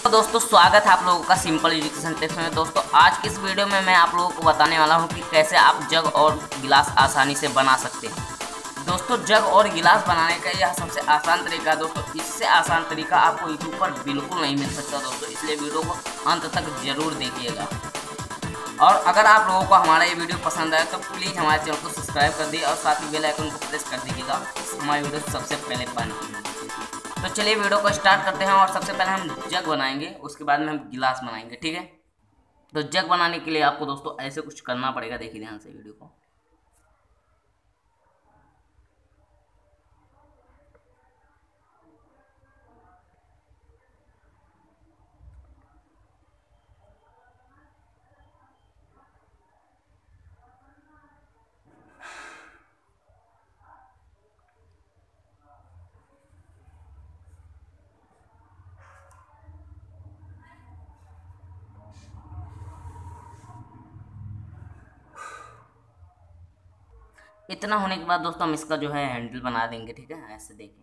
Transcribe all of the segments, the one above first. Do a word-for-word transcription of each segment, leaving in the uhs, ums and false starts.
तो दोस्तों स्वागत है आप लोगों का सिंपल एजुकेशन टिप्स में। दोस्तों आज की इस वीडियो में मैं आप लोगों को बताने वाला हूं कि कैसे आप जग और गिलास आसानी से बना सकते हैं। दोस्तों जग और गिलास बनाने का यह सबसे आसान तरीका है। दोस्तों इससे आसान तरीका आपको यूट्यूब पर बिल्कुल नहीं मिल सकता दोस्तों, इसलिए वीडियो को अंत तक जरूर देखिएगा। और अगर आप लोगों को हमारा ये वीडियो पसंद आए तो प्लीज़ हमारे चैनल को सब्सक्राइब कर दिए और साथ ही बेल आइकन को प्रेस कर दीजिएगा हमारी वीडियो सबसे पहले पाने के लिए। तो चलिए वीडियो को स्टार्ट करते हैं। और सबसे पहले हम जग बनाएंगे, उसके बाद में हम गिलास बनाएंगे, ठीक है। तो जग बनाने के लिए आपको दोस्तों ऐसे कुछ करना पड़ेगा, देखिए ध्यान से वीडियो को। इतना होने के बाद दोस्तों हम इसका जो है हैंडल बना देंगे, ठीक है। ऐसे देखिए,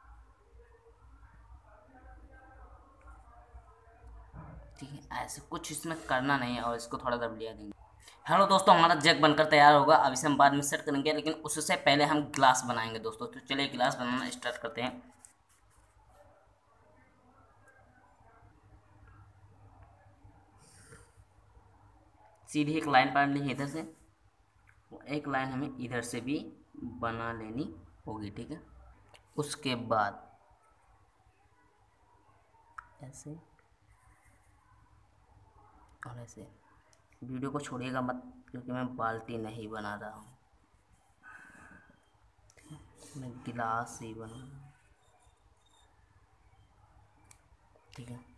ठीक है, ऐसे कुछ इसमें करना नहीं है और इसको थोड़ा दबलिया देंगे। हेलो दोस्तों, हमारा जग बनकर तैयार होगा। अब इसे हम बाद में सेट करेंगे, लेकिन उससे पहले हम गिलास बनाएंगे दोस्तों। तो चलिए गिलास बनाना स्टार्ट करते हैं। सीधी एक लाइन पार लेंगे इधर से, एक लाइन हमें इधर से भी बना लेनी होगी, ठीक है। उसके बाद ऐसे और ऐसे। वीडियो को छोड़िएगा मत, क्योंकि मैं बाल्टी नहीं बना रहा हूँ, मैं गिलास ही बना रहा हूँ, ठीक है।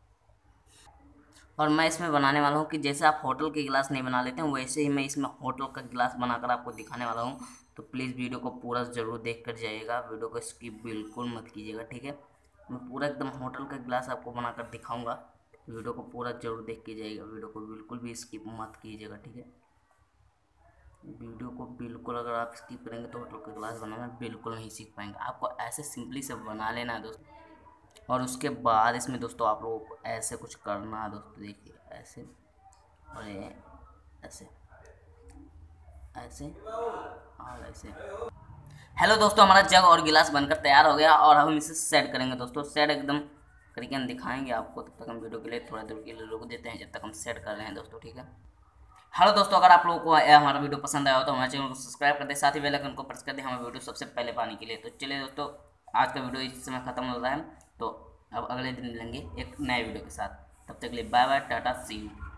और मैं इसमें बनाने वाला हूँ कि जैसे आप होटल के गिलास नहीं बना लेते हैं, वैसे ही मैं इसमें होटल का गिलास बनाकर आपको दिखाने वाला हूँ। तो प्लीज़ वीडियो को पूरा ज़रूर देख कर जाइएगा, वीडियो को स्किप बिल्कुल मत कीजिएगा, ठीक है। मैं पूरा एकदम होटल का गिलास आपको बनाकर दिखाऊँगा, वीडियो को पूरा ज़रूर देख के जाइएगा, वीडियो को बिल्कुल भी स्किप मत कीजिएगा, ठीक है। वीडियो को बिल्कुल अगर आप स्किप करेंगे तो होटल का गिलास बनाना बिल्कुल नहीं सीख पाएंगे। आपको ऐसे सिंपली से बना लेना है दोस्तों। और उसके बाद इसमें दोस्तों आप लोगों को ऐसे कुछ करना है दोस्तों, देखिए ऐसे और ये ऐसे ऐसे और ऐसे। हेलो दोस्तों, हमारा जग और गिलास बनकर तैयार हो गया और हम इसे सेट करेंगे दोस्तों। सेट एकदम करके हम दिखाएंगे आपको, तब तक हम वीडियो के लिए थोड़ा देर के लिए रोक देते हैं, जब तक हम सेट कर रहे हैं दोस्तों, ठीक है। हेलो दोस्तों, अगर आप लोगों को हमारा वीडियो पसंद आया हो तो हमारे चैनल को सब्सक्राइब कर दें, साथ ही बेल आइकन को प्रेस कर दें हमारे वीडियो सबसे पहले पाने के लिए। तो चलिए दोस्तों, आज का वीडियो इस समय खत्म हो रहा है, तो अब अगले दिन मिलेंगे एक नए वीडियो के साथ। तब तक के लिए bye bye, tata, see you.